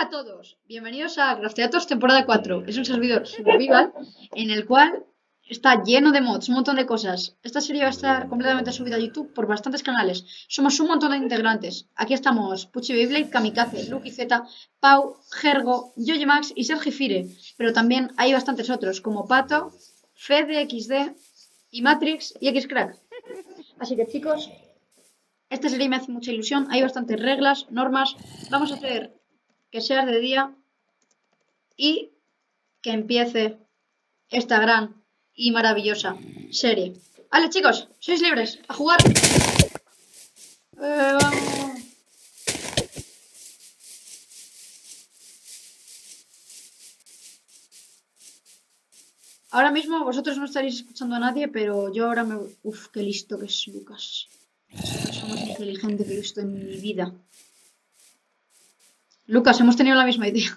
a todos, bienvenidos a Crafteatos temporada 4. Es un servidor survival en el cual está lleno de mods, un montón de cosas. Esta serie va a estar completamente subida a YouTube por bastantes canales. Somos un montón de integrantes. Aquí estamos Pucci Beyblade, Kamikaze, Lucky Z, Pau, Gergo, Yoyemax y Sergi Fire. Pero también hay bastantes otros como Pato, Fede XD y Matrix y Xcrack. Así que chicos, esta serie me hace mucha ilusión. Hay bastantes reglas, normas. Vamos a hacer que sea de día y que empiece esta gran y maravillosa serie. Vale, chicos, sois libres a jugar. Vamos. Ahora mismo vosotros no estaréis escuchando a nadie, pero yo ahora me... Uf, qué listo que es Lucas. Es la persona más inteligente que he visto en mi vida. Lucas, hemos tenido la misma idea.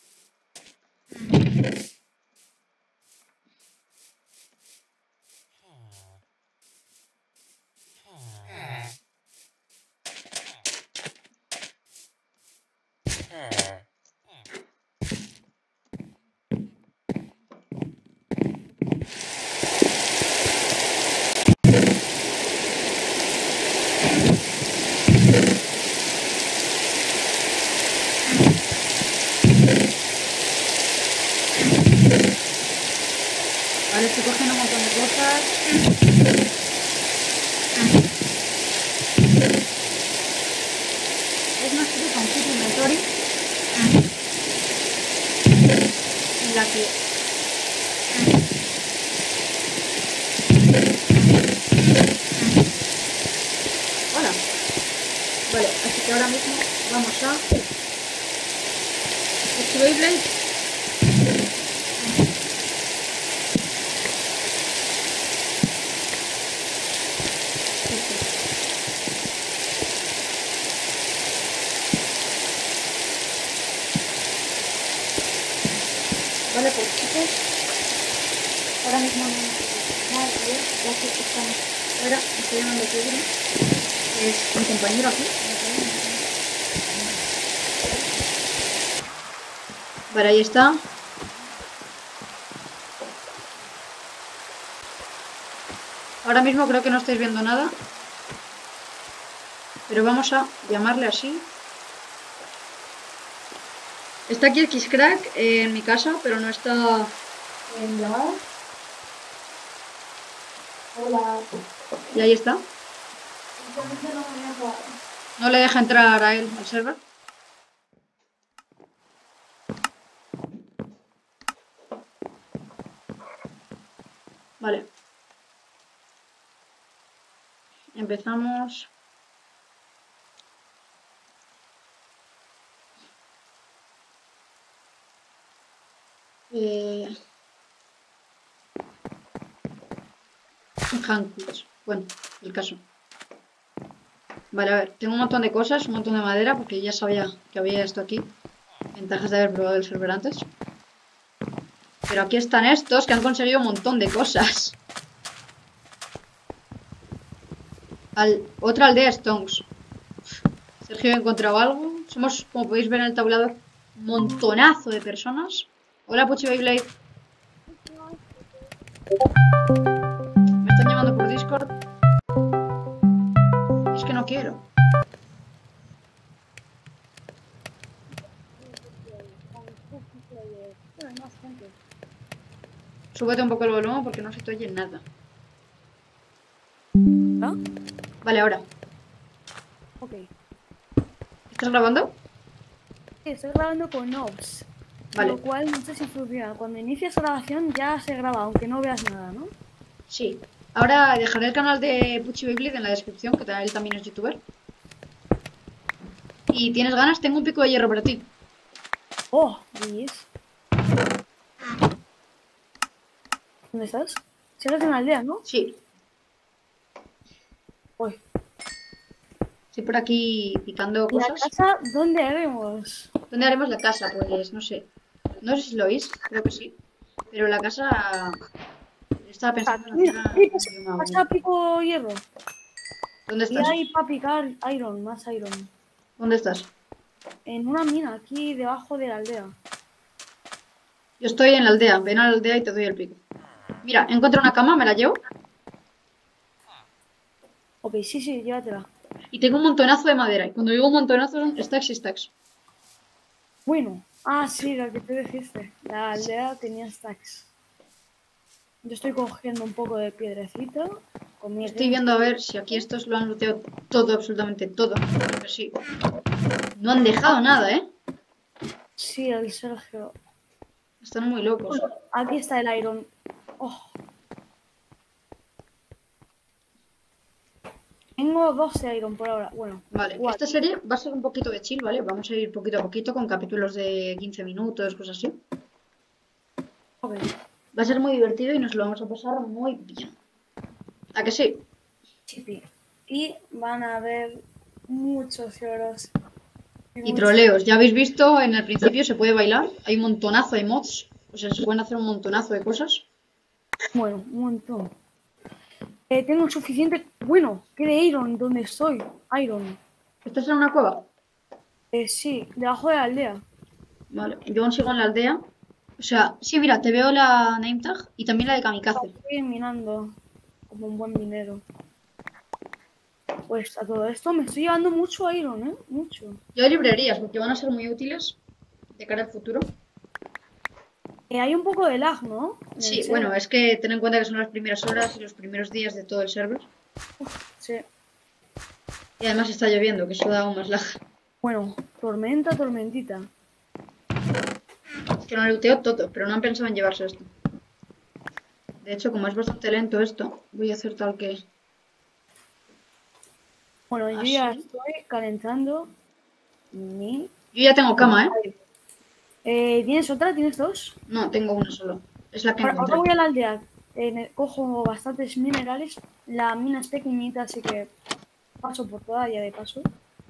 Vale, estoy cogiendo un montón de cosas. Es una serie con Keep Inventory en la que hola. Vale, así que ahora mismo vamos a Pucci Beyblade. Vale, pues chicos, ahora mismo no hay nada que ver, ya que estamos fuera. Me estoy llamando Pedro, que es mi compañero aquí. Vale, ahí está. Ahora mismo creo que no estáis viendo nada, pero vamos a llamarle así. Está aquí Xcrack en mi casa, pero no está en llamada. Hola. Y ahí está. No le deja entrar a él al server. Vale. Empezamos. Handcuffs. Bueno, el caso. Vale, a ver, tengo un montón de cosas, un montón de madera, porque ya sabía que había esto aquí. Ventajas de haber probado el server antes. Pero aquí están estos que han conseguido un montón de cosas. Otra aldea Stones. Sergio ha encontrado algo. Somos, como podéis ver en el tabulador, un montonazo de personas. Hola, Pucci Beyblade. Me están llamando por Discord. Es que no quiero. Súbete un poco el volumen porque no se te oye nada. ¿No? Vale, ahora. Ok. ¿Estás grabando? Estoy grabando con Ops. Vale. Lo cual no sé si funciona. Cuando inicias grabación ya se graba, aunque no veas nada, ¿no? Sí. Ahora dejaré el canal de Pucci Beyblade en la descripción, que él también es youtuber. Y tienes ganas, tengo un pico de hierro para ti. Oh, ¿ves? ¿Dónde estás? Sigues en la aldea, ¿no? Sí. Uy. Estoy por aquí picando ¿Y la cosas. casa dónde haremos? ¿Dónde haremos la casa? Pues no sé. No sé si lo oís, creo que sí. Pero la casa... Estaba pensando en Mira, hacerla... pasa pico hierro. ¿Dónde Y estás? hay para picar iron, más iron. ¿Dónde estás? En una mina, aquí debajo de la aldea. Yo estoy en la aldea. Ven a la aldea y te doy el pico. Mira, encuentro una cama, me la llevo. Ok, sí, sí, llévatela. Y tengo un montonazo de madera. Y cuando digo un montonazo son stacks y stacks. Bueno. Ah, sí, lo que te dijiste. La aldea tenía stacks. Yo estoy cogiendo un poco de piedrecita. Con mi Estoy viendo a ver si aquí estos lo han looteado todo, absolutamente todo. Creo que sí. No han dejado nada, ¿eh? Sí, el Sergio. Están muy locos. Aquí está el iron. Oh, tengo 12 iron por ahora. Bueno, Vale, esta 4. serie va a ser un poquito de chill, ¿vale? Vamos a ir poquito a poquito con capítulos de 15 minutos, cosas así. Ok. Va a ser muy divertido y nos lo vamos a pasar muy bien. ¿A que sí? Chipi. Y van a haber muchos lloros. Y troleos. Ya habéis visto, en el principio se puede bailar. Hay un montonazo de mods. O sea, se pueden hacer un montonazo de cosas. Bueno, un montón. Tengo suficiente. Bueno, ¿qué de iron? ¿Dónde estoy? Iron. ¿Estás en una cueva? Sí, debajo de la aldea. Vale, yo aún sigo en la aldea. O sea, sí, mira, te veo la name tag y también la de kamikaze. Estoy minando como un buen minero. Pues a todo esto me estoy llevando mucho iron, ¿eh? Mucho. Yo hay librerías porque van a ser muy útiles de cara al futuro. Hay un poco de lag, ¿no? En el Sí, server. bueno, es que ten en cuenta que son las primeras horas y los primeros días de todo el server. Sí. Y además está lloviendo, que eso da aún más lag. Bueno, tormenta, tormentita. Es que no han looteado todo, pero no han pensado en llevarse esto. De hecho, como es bastante lento esto, voy a hacer tal que... Bueno, yo Así. ya estoy calentando mi... Yo ya tengo cama, ¿eh? ¿Tienes otra? ¿Tienes dos? No, tengo una solo. Es la que Ahora encontré. voy a la aldea. Cojo bastantes minerales. La mina es pequeñita, así que paso por toda ya de paso.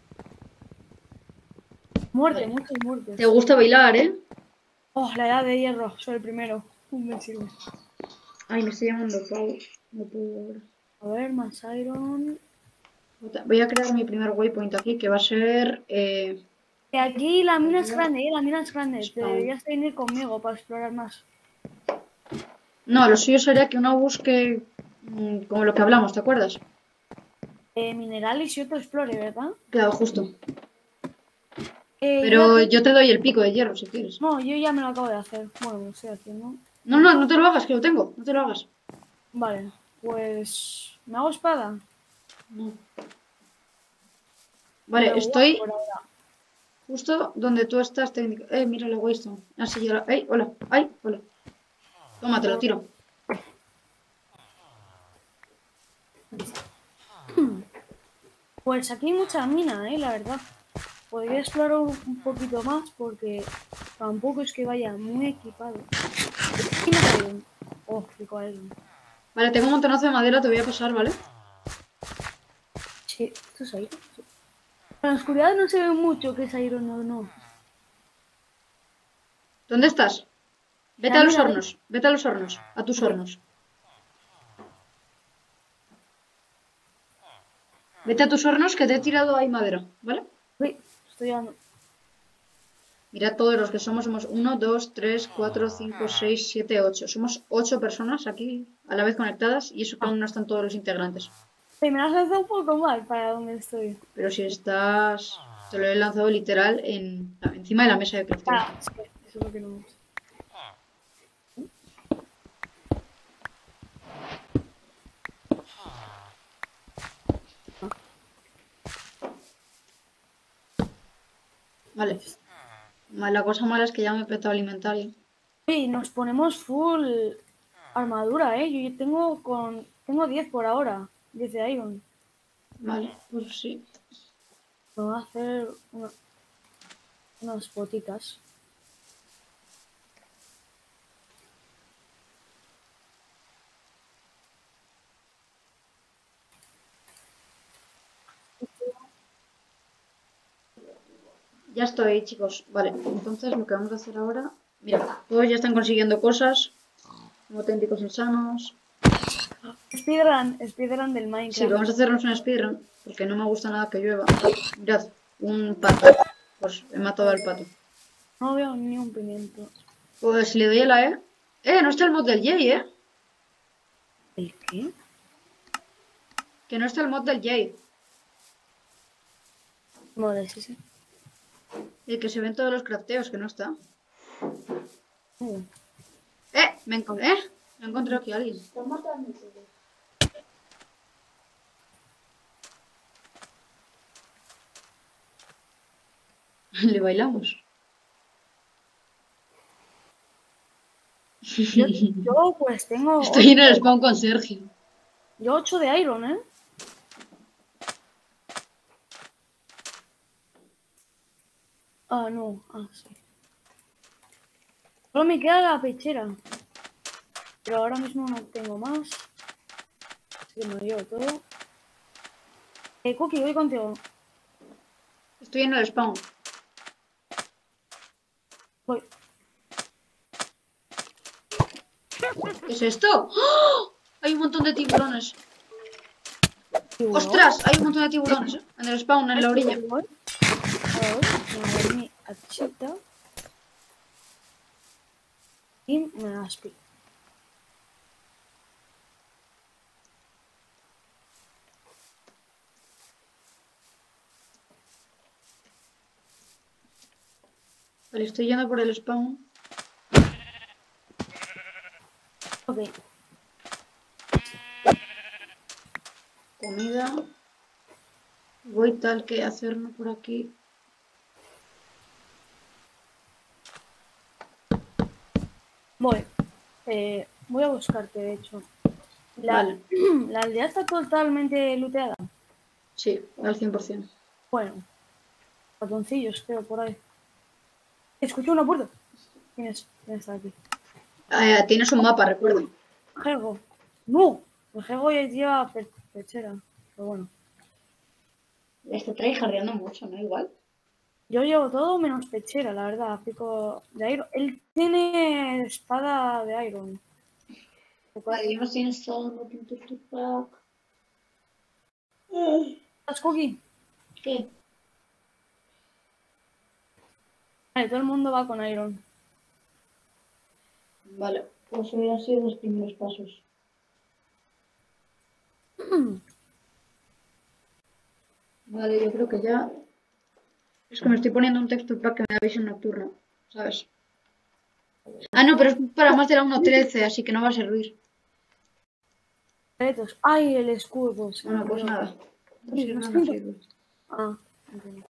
Muerte, Vale. muchas muertes. Te gusta bailar, ¿eh? Oh, la edad de hierro, soy el primero. Me sirve. Ay, me estoy llamando Pau. No puedo ahora. A ver, más iron. Voy a crear mi primer waypoint aquí, que va a ser... Aquí la mina es grande, la mina es grande. Spawn. Deberías venir conmigo para explorar más. No, lo suyo sería que uno busque como lo que hablamos, ¿te acuerdas? Minerales y otro explore, ¿verdad? Quedado justo. Yo Pero ya yo te doy el pico de hierro si quieres. No, yo ya me lo acabo de hacer. Bueno, lo estoy haciendo. No, no, no te lo hagas, que lo tengo. No te lo hagas. Vale, pues... ¿Me hago espada? No. Vale, Me estoy por ahora. justo donde tú estás técnico. Mira la Waystone. Así ya la... ¡Ay, hola! ¡Ay, hola! Toma, te lo tiro. Pues aquí hay mucha mina, la verdad. Podría explorar un poquito más porque tampoco es que vaya muy equipado. Aquí no hay un... Oh, rico iron. Vale, tengo un montonazo de madera, te voy a pasar, ¿vale? Sí, esto es iron. Sí. En la oscuridad no se ve mucho que es iron o no. ¿Dónde estás? Vete La a los mina, hornos. Vete a los hornos. A tus hornos. Vete a tus hornos que te he tirado ahí madera, ¿vale? Uy, estoy llevando... Mirad todos los que somos. Somos 1, 2, 3, 4, 5, 6, 7, 8. Somos 8 personas aquí a la vez conectadas y eso que aún no están todos los integrantes. Me lo has lanzado un poco mal para donde estoy. Pero si estás... Te lo he lanzado literal encima de la mesa de crafteo. Ah, sí, eso es lo que no me gusta. Vale. La cosa mala es que ya me he petado alimentario. Sí, nos ponemos full armadura, Yo tengo 10 por ahora, 10 de iron. Vale, pues sí. Me voy a hacer unas botitas. Ya estoy, chicos. Vale, entonces lo que vamos a hacer ahora... Mira, todos ya están consiguiendo cosas. Como auténticos insanos. Speedrun del Sí, Minecraft. vamos a hacernos una speedrun. Porque no me gusta nada que llueva. Mirad, un pato. Pues he matado al pato. No veo ni un pimiento. Pues le doy a la E. No está el mod del Jay, ¿El qué? Que no está el mod del Jay. Vale, sí, sí. El que se ven todos los crafteos, que no está. Uh, Me he encontrado aquí a alguien. Le bailamos. yo pues tengo... Estoy en el spawn con Sergio. Yo 8 de iron, ¿eh? Ah, no. Ah, sí. Solo me queda la pechera. Pero ahora mismo no tengo más. Así que me lo llevo todo. Cookie, voy contigo. Estoy en el spawn. Voy. ¿Qué es esto? ¡Oh! Hay un montón de tiburones. ¿Tiburón? ¡Ostras! Hay un montón de tiburones, En el spawn, en la orilla. A ver, me voy a mi hachita. Y me las pico. Vale, estoy yendo por el spawn. Ok. Comida. Voy tal que hacerlo por aquí. Voy. Voy a buscarte, de hecho. Vale. La aldea está totalmente looteada. Sí, al 100%. Bueno. Ratoncillos, creo, por ahí. Escucho una puerta. ¿Quién está aquí? Tienes un mapa, recuerda. Jergo. ¡No! El Jergo ya lleva pechera. Pero bueno. Está tryhardeando mucho, ¿no? Igual. Yo llevo todo menos pechera, la verdad. Pico de iron. Él tiene espada de iron. Vale, yo no estoy instalando Pinterest Pack. ¿Estás Cookie? ¿Qué? Vale, todo el mundo va con iron. Vale, pues hubieran sido los primeros pasos. Vale, yo creo que ya... Es que me estoy poniendo un texto para que me da visión nocturna, ¿sabes? Ah, no, pero es para más de la 1.13, así que no va a servir. ¡Ay, el escudo! Bueno, pues nada. No Oye, sirve, no no siento. sirve. Ah, entiendo.